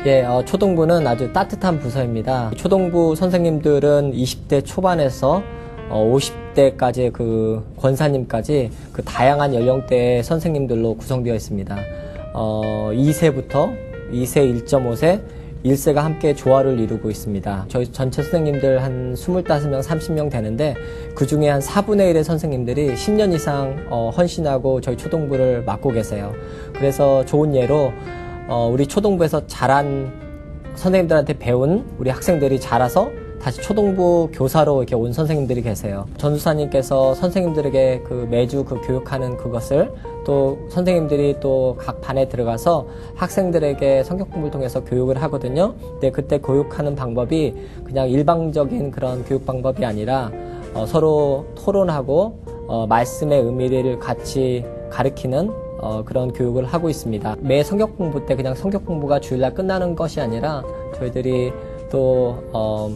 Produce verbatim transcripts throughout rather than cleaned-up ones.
예, 어, 초등부는 아주 따뜻한 부서입니다. 초등부 선생님들은 이십 대 초반에서 어, 오십 대까지의 그 권사님까지 그 다양한 연령대의 선생님들로 구성되어 있습니다. 어, 이 세부터 이 세, 일 점 오 세, 일 세가 함께 조화를 이루고 있습니다. 저희 전체 선생님들 한 이십오 명, 삼십 명 되는데 그 중에 한 사분의 일의 선생님들이 십 년 이상 어, 헌신하고 저희 초등부를 맡고 계세요. 그래서 좋은 예로 어, 우리 초등부에서 자란 선생님들한테 배운 우리 학생들이 자라서 다시 초등부 교사로 이렇게 온 선생님들이 계세요. 전수사님께서 선생님들에게 그 매주 그 교육하는 그것을 또 선생님들이 또 각 반에 들어가서 학생들에게 성경 공부를 통해서 교육을 하거든요. 근데 그때 교육하는 방법이 그냥 일방적인 그런 교육 방법이 아니라 어, 서로 토론하고 어, 말씀의 의미를 같이 가르치는 어, 그런 교육을 하고 있습니다. 매 성경 공부 때 그냥 성경 공부가 주일날 끝나는 것이 아니라 저희들이 또 어,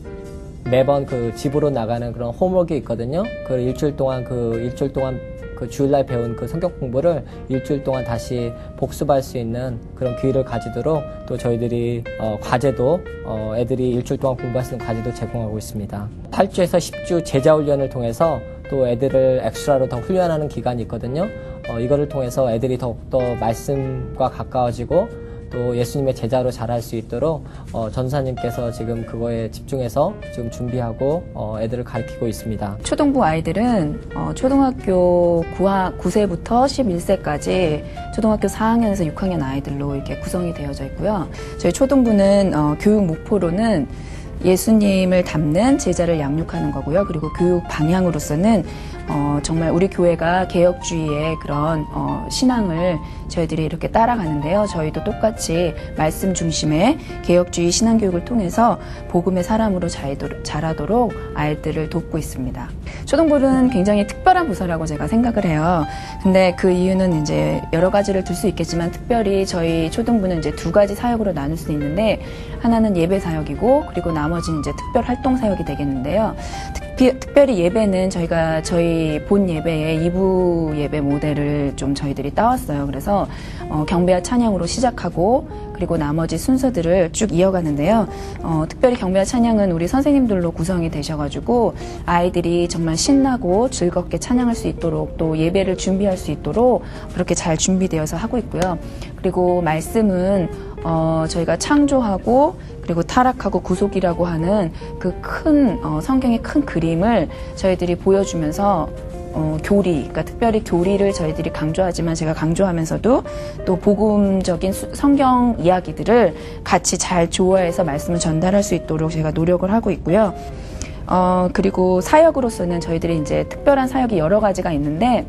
매번 그 집으로 나가는 그런 홈워크가 있거든요. 그 일주일 동안 그 일주일 동안 그 주일날 배운 그 성경 공부를 일주일 동안 다시 복습할 수 있는 그런 기회를 가지도록 또 저희들이 어, 과제도 어, 애들이 일주일 동안 공부할 수 있는 과제도 제공하고 있습니다. 팔 주에서 십 주 제자 훈련을 통해서 또 애들을 엑스트라로 더 훈련하는 기간이 있거든요. 어, 이거를 통해서 애들이 더욱더 말씀과 가까워지고 또 예수님의 제자로 자랄 수 있도록 어, 전사님께서 지금 그거에 집중해서 지금 준비하고 어, 애들을 가르치고 있습니다. 초등부 아이들은 어, 초등학교 구 세부터 십일 세까지 초등학교 사 학년에서 육 학년 아이들로 이렇게 구성이 되어져 있고요. 저희 초등부는 어, 교육 목표로는 예수님을 닮는 제자를 양육하는 거고요. 그리고 교육 방향으로서는 어, 정말 우리 교회가 개혁주의의 그런 어, 신앙을 저희들이 이렇게 따라가는데요. 저희도 똑같이 말씀 중심의 개혁주의 신앙교육을 통해서 복음의 사람으로 자라도록 아이들을 돕고 있습니다. 초등부는 굉장히 특별한 부서라고 제가 생각을 해요. 근데 그 이유는 이제 여러 가지를 들 수 있겠지만 특별히 저희 초등부는 이제 두 가지 사역으로 나눌 수 있는데 하나는 예배 사역이고 그리고 나머지는 이제 특별 활동 사역이 되겠는데요. 특히, 특별히 예배는 저희가 저희 본 예배의 이 부 예배 모델을 좀 저희들이 따왔어요. 그래서 어, 경배와 찬양으로 시작하고 그리고 나머지 순서들을 쭉 이어가는데요. 어, 특별히 경배와 찬양은 우리 선생님들로 구성이 되셔가지고 아이들이 정말 신나고 즐겁게 찬양할 수 있도록 또 예배를 준비할 수 있도록 그렇게 잘 준비되어서 하고 있고요. 그리고 말씀은 어, 저희가 창조하고 그리고 타락하고 구속이라고 하는 그 큰 어, 성경의 큰 그림을 저희들이 보여주면서 어, 교리, 그러니까 특별히 교리를 저희들이 강조하지만 제가 강조하면서도 또 복음적인 수, 성경 이야기들을 같이 잘 조화해서 말씀을 전달할 수 있도록 제가 노력을 하고 있고요. 어, 그리고 사역으로서는 저희들이 이제 특별한 사역이 여러 가지가 있는데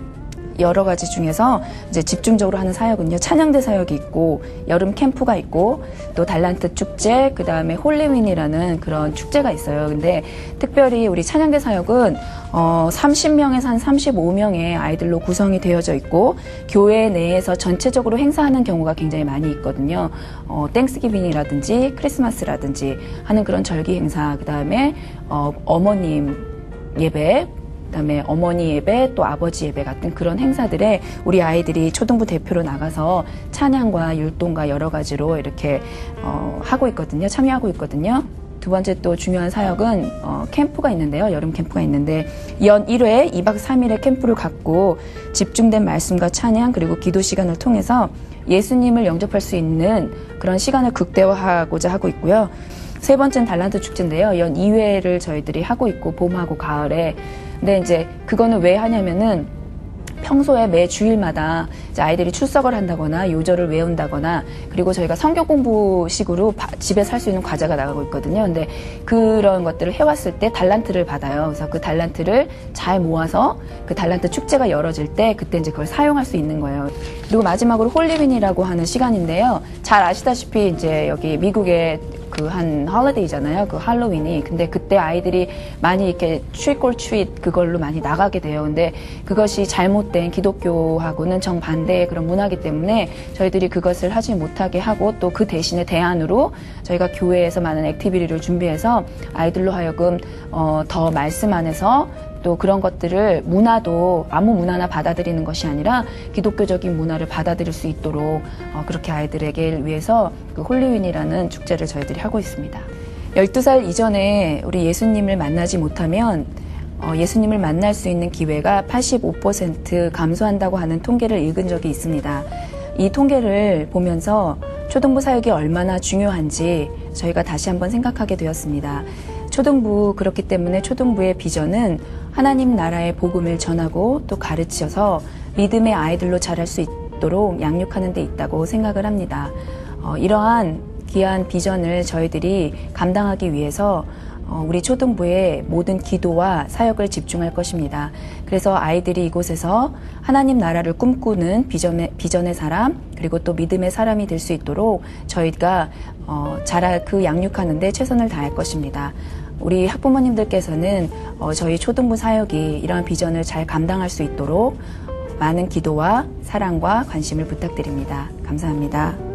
여러 가지 중에서 이제 집중적으로 하는 사역은요, 찬양대 사역이 있고, 여름 캠프가 있고, 또 달란트 축제, 그 다음에 홀리윈이라는 그런 축제가 있어요. 근데 특별히 우리 찬양대 사역은, 어, 삼십 명에서 한 삼십오 명의 아이들로 구성이 되어져 있고, 교회 내에서 전체적으로 행사하는 경우가 굉장히 많이 있거든요. 어, 땡스기빙이라든지 크리스마스라든지 하는 그런 절기 행사, 그 다음에, 어, 어머님 예배, 그다음에 어머니 예배 또 아버지 예배 같은 그런 행사들에 우리 아이들이 초등부 대표로 나가서 찬양과 율동과 여러 가지로 이렇게 어, 하고 있거든요. 참여하고 있거든요. 두 번째 또 중요한 사역은 어, 캠프가 있는데요. 여름 캠프가 있는데 연 일 회 이 박 삼 일의 캠프를 갖고 집중된 말씀과 찬양 그리고 기도 시간을 통해서 예수님을 영접할 수 있는 그런 시간을 극대화하고자 하고 있고요. 세 번째는 달란트 축제인데요. 연 이 회를 저희들이 하고 있고 봄하고 가을에 근데 이제 그거는 왜 하냐면은 평소에 매 주일마다 이제 아이들이 출석을 한다거나 요절을 외운다거나 그리고 저희가 성경 공부식으로 바, 집에서 할 수 있는 과제가 나가고 있거든요. 근데 그런 것들을 해왔을 때 달란트를 받아요. 그래서 그 달란트를 잘 모아서 그 달란트 축제가 열어질 때 그때 이제 그걸 사용할 수 있는 거예요. 그리고 마지막으로 홀리윈이라고 하는 시간인데요. 잘 아시다시피 이제 여기 미국의 그 한 홀리데이잖아요. 그 할로윈이. 근데 그때 아이들이 많이 이렇게 트릭 올 트릿 그걸로 많이 나가게 돼요. 근데 그것이 잘못된 기독교하고는 정반대의 그런 문화이기 때문에 저희들이 그것을 하지 못하게 하고 또 그 대신에 대안으로 저희가 교회에서 많은 액티비티를 준비해서 아이들로 하여금 어, 더 말씀 안에서 또 그런 것들을 문화도 아무 문화나 받아들이는 것이 아니라 기독교적인 문화를 받아들일 수 있도록 어, 그렇게 아이들에게 위해서 그 홀리윈이라는 축제를 저희들이 하고 있습니다. 열두 살 이전에 우리 예수님을 만나지 못하면 어, 예수님을 만날 수 있는 기회가 팔십오 퍼센트 감소한다고 하는 통계를 읽은 적이 있습니다. 이 통계를 보면서 초등부 사역이 얼마나 중요한지 저희가 다시 한번 생각하게 되었습니다. 초등부, 그렇기 때문에 초등부의 비전은 하나님 나라의 복음을 전하고 또 가르쳐서 믿음의 아이들로 자랄 수 있도록 양육하는 데 있다고 생각을 합니다. 어, 이러한 귀한 비전을 저희들이 감당하기 위해서 어, 우리 초등부의 모든 기도와 사역을 집중할 것입니다. 그래서 아이들이 이곳에서 하나님 나라를 꿈꾸는 비전의, 비전의 사람, 그리고 또 믿음의 사람이 될 수 있도록 저희가 어, 자라 그 양육하는 데 최선을 다할 것입니다. 우리 학부모님들께서는 어, 저희 초등부 사역이 이러한 비전을 잘 감당할 수 있도록 많은 기도와 사랑과 관심을 부탁드립니다. 감사합니다.